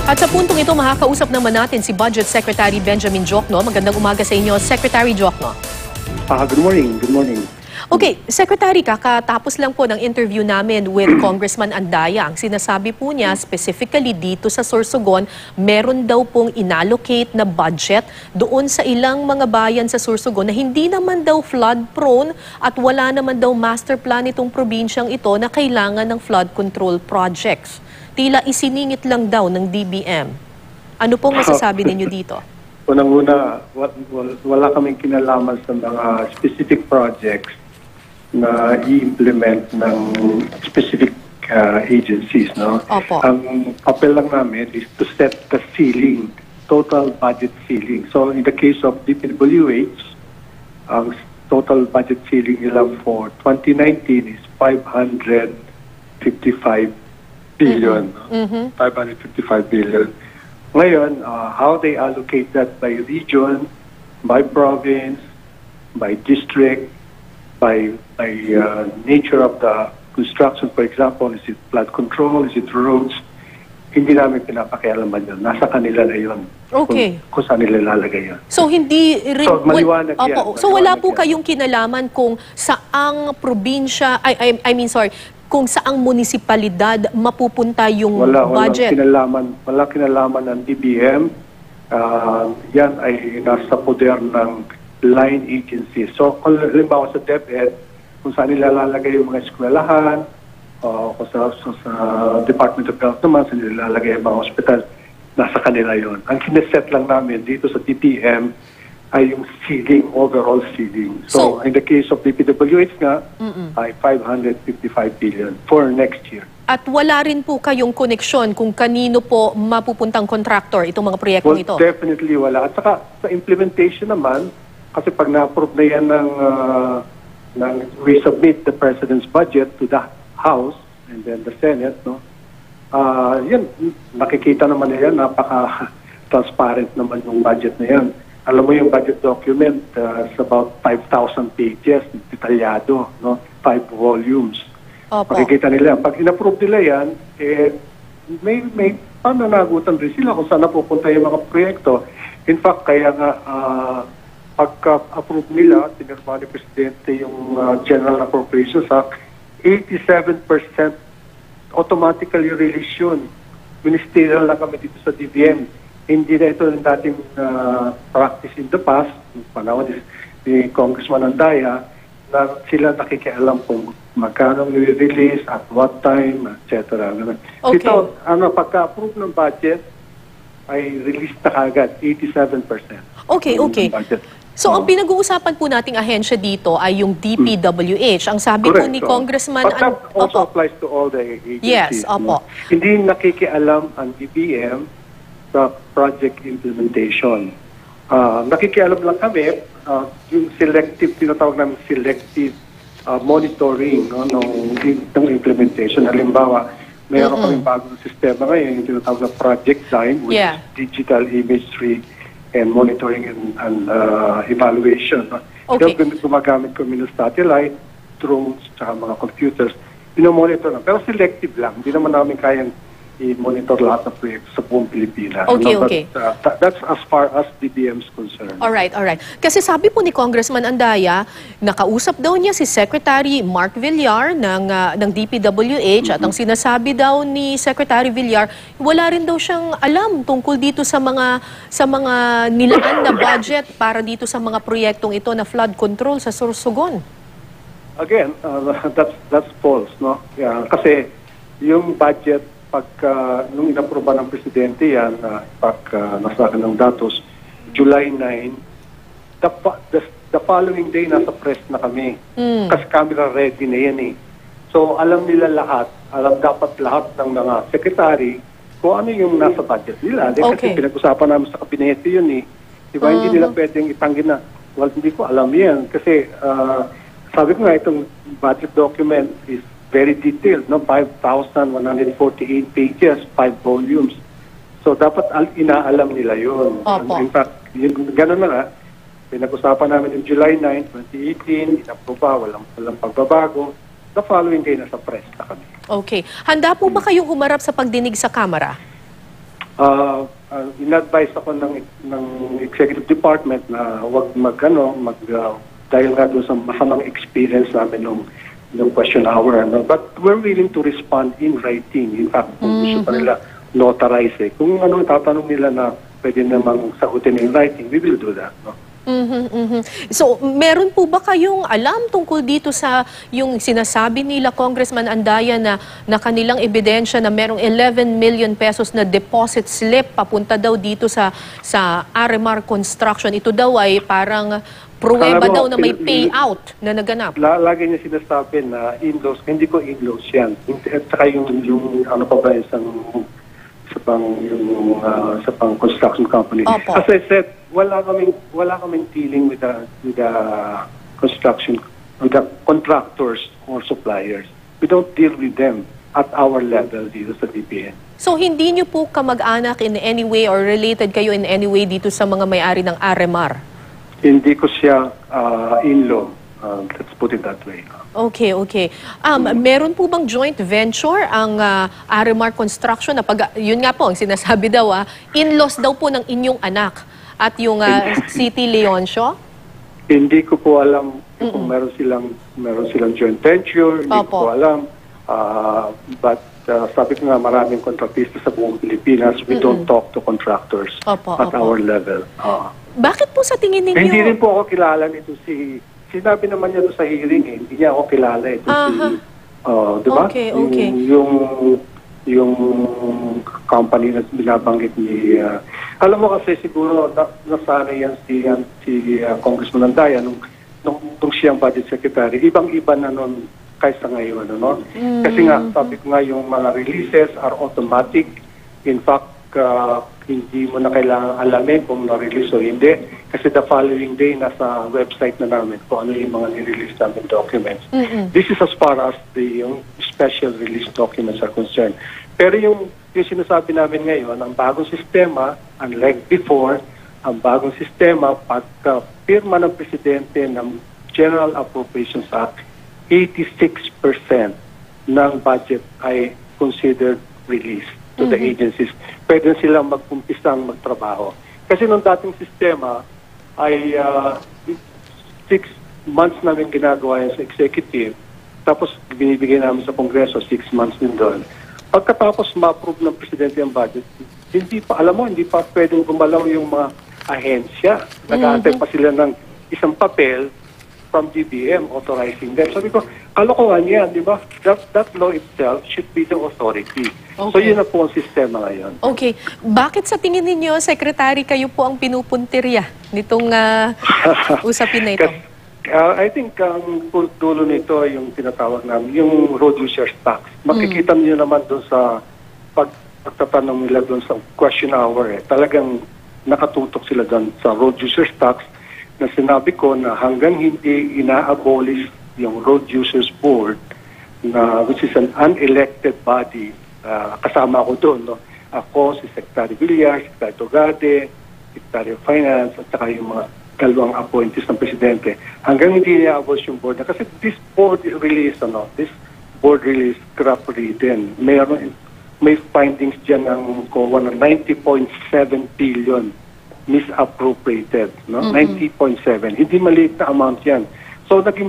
At sa puntong ito, makakausap naman natin si Budget Secretary Benjamin Diokno. Magandang umaga sa inyo, Secretary Diokno. Good morning. Good morning. Okay, Secretary, kakatapos lang po ng interview namin with Congressman Andaya. Ang sinasabi po niya, specifically dito sa Sorsogon, meron daw pong inallocate na budget doon sa ilang mga bayan sa Sorsogon na hindi naman daw flood-prone at wala naman daw master plan itong probinsyang ito na kailangan ng flood control projects. Tila isiningit lang daw ng DBM. Ano pong masasabi ninyo dito? Unang-una, wala kaming kinalaman sa mga specific projects na i-implement ng specific agencies. No? Opo. Ang papel lang namin is to set the ceiling, total budget ceiling. So in the case of DPWH, ang total budget ceiling nila for 2019 is 555 billion. 555 billion. Ngayon, how they allocate that by region, by province, by district, by nature of the construction, for example, is it flood control, is it roads, hindi namin pinapakialaman yun. Nasa kanila na yun. Okay. Kung saan nila lalagay yun. So, hindi rin... So, maliwanag yan. Opo. So, wala po kayong kinalaman kung saang probinsya, kung saang munisipalidad mapupunta yung budget? Wala kinalaman ng DBM. Yan ay nasa poder ng line agencies. So, kung halimbawa sa DepEd, kung saan nila lalagay yung mga eskwelahan, o sa Department of Health naman, saan nila lalagay yung mga hospital, nasa kanila yon. Ang sineset lang namin dito sa DBM ay yung ceiling, overall ceiling. So in the case of DPWH nga, ay 555 billion for next year. At wala rin po kayong koneksyon kung kanino po mapupuntang contractor itong mga proyektong ito? Definitely wala. At saka sa implementation naman, kasi pag na-approve na yan we submit the President's budget to the House and then the Senate, no? Yan, nakikita naman na yan, napaka-transparent naman yung budget na yan. Alam mo yung budget document, it's about 5,000 pages, detalyado, no? 5 volumes. Opo. Makikita nila, pag in-approve nila yan, may pananagutan rin sila kung saan napupunta yung mga proyekto. In fact, kaya nga, pagka-approve nila, tinirma ni Presidente yung General Appropriations Act, 87% automatically release yun. Ministerial lang kami dito sa DBM. Hindi na ito yung dating practice in the past, panahon ni Congressman Andaya, na sila nakikialam kung magkano nire-release, at what time, etc. Okay. Ito, pagka-approve ng budget, ay release na kagad, 87%. Okay. So, ang pinag-uusapan po nating ahensya dito ay yung DPWH. Ang sabi po ni Congressman... But that also applies to all the agencies. Yes, opo. Hindi nakikialam ang DBM sa project implementation. Nakikialam lang kami, yung selective, tinatawag namin selective monitoring ng implementation. Halimbawa, mayroon kaming bagong sistema ngayon, yung tinatawag na Project Time, which is digital imagery and monitoring and evaluation. Okay. Gumagamit kami ng satellite, drones, tsaka mga computers. Pinomonitor na. Pero selective lang. Hindi naman namin kayang i-monitor lahat ng proyekto sa buong Pilipinas. Okay. That's as far as DBM is concerned. Alright. Kasi sabi po ni Congressman Andaya, nakausap daw niya si Secretary Mark Villar ng DPWH at ang sinasabi daw ni Secretary Villar, wala rin daw siyang alam tungkol dito sa mga nilaan na budget para dito sa mga proyektong ito na flood control sa Sorsogon. Again, that's false, no? Yeah, kasi yung budget nung inaproba ng Presidente yan, nasa ng datos, July 9, the following day, nasa press na kami. Kasi camera ready na yan eh. So, alam nila lahat, dapat lahat ng mga secretary kung ano yung nasa budget nila. Kasi pinag-usapan namin sa kabinete yun eh. Diba, hindi nila pwedeng itanggi na, well, hindi ko alam yan. Kasi, sabi ko nga, itong budget document is very detailed, no? 5,148 pages, 5 volumes. So, dapat inaalam nila yun. In fact, gano'n na nga, pinag-usapan namin yung July 9, 2018, inaproba, walang pagbabago. The following day, nasa press na kami. Okay. Handa po ba kayong humarap sa pagdinig sa Kamara? In-advise ako ng executive department na huwag dahil nga doon sa masamang experience namin nung question hour. But we're willing to respond in writing. In fact, kung gusto pa nila notarize. Kung tatanong nila na pwede namang sagutin in writing, we will do that. No? So, meron po ba kayong alam tungkol dito sa yung sinasabi nila Congressman Andaya na kanilang ebidensya na merong 11 million pesos na deposit slip papunta daw dito sa RMR Construction? Ito daw ay parang pruweba daw na may payout na naganap. Lagi niya sinasabi na in-laws, hindi ko in-laws yan. At saka yung ano pa ba, sa pang construction company. Opo. As I said, wala kaming dealing with the construction, with the contractors or suppliers. We don't deal with them at our level dito sa DBM. So hindi niyo po kamag-anak in any way or related kayo in any way dito sa mga may-ari ng RMR? Hindi ko siya in-law. Let's put it that way. Okay. Meron po bang joint venture ang RMR Construction na yun nga po ang sinasabi daw in-laws daw po ng inyong anak at yung City Leoncio? Hindi ko po alam kung meron silang joint venture. Hindi ko po alam. But sabi ko nga, maraming kontratista sa buong Pilipinas. We don't talk to contractors at our level. Bakit po sa tingin ninyo? Hindi rin po ako kilala nito sinabi naman niya doon sa hearing hindi niya ako kilala ito di ba? Okay. Yung company na binabanggit ni alam mo kasi siguro nasanay yan si Congressman Andaya nung siyang budget secretary, ibang-iba na nun kaysa ngayon, Kasi nga, sabi ko nga, yung mga releases are automatic. In fact, hindi mo na kailangan alamin kung na-release o hindi. Kasi the following day, nasa website na namin kung ano yung mga nirelease namin documents. This is as far as yung special release documents are concerned. Pero yung sinasabi namin ngayon, ang bagong sistema, unlike before, ang bagong sistema, pagka pirma ng Presidente ng General Appropriations Act, 86% ng budget ay considered released to the agencies. Pwede silang magkumpisang magtrabaho. Kasi nung dating sistema ay 6 months namin ginagawa yan sa executive, tapos binibigay namin sa Kongreso 6 months din doon. Pagkatapos ma-approve ng Presidente ang budget, hindi pa pwedeng gumalaw yung mga ahensya. Nag-aantay pa sila ng isang papel from DBM authorizing them. Sabi ko, kalokohan yan, di ba? That law itself should be the authority. Okay. So yun na po ang sistema ngayon. Okay. Bakit sa tingin ninyo, Secretary, kayo po ang pinupuntirya nitong usapin na ito? I think ang dulo nito yung tinatawag namin, yung road users tax. Makikita niyo naman doon sa pagtatanong nila doon sa question hour. Talagang nakatutok sila doon sa road users tax na sinabi ko na hanggang hindi ina-abolish yung Road Users Board, which is an unelected body, kasama ako doon. Ako, si Secretary Villar, Secretary Togade, Secretary of Finance, at saka yung mga dalawang appointees ng Presidente. Hanggang hindi ina-abolish yung board. Kasi this board is released, this board release correctly din. May findings dyan ng COA na 90.7 billion misappropriated, 90.7. Hindi maliit na amount yan. So naging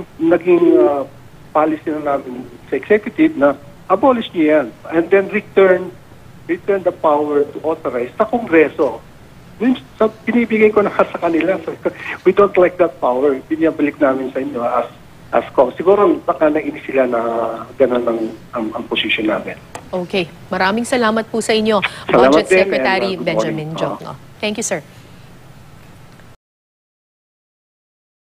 policy na namin sa executive na abolish niya yan and then return the power to authorize sa Kongreso. Binibigay ko na sa kanila. We don't like that power. Binibalik namin sa inyo as Kong. Siguro baka nainis sila na gano'n ang position namin. Okay. Maraming salamat po sa inyo, Salamat Budget din, Secretary and, Benjamin Diokno. Thank you, sir.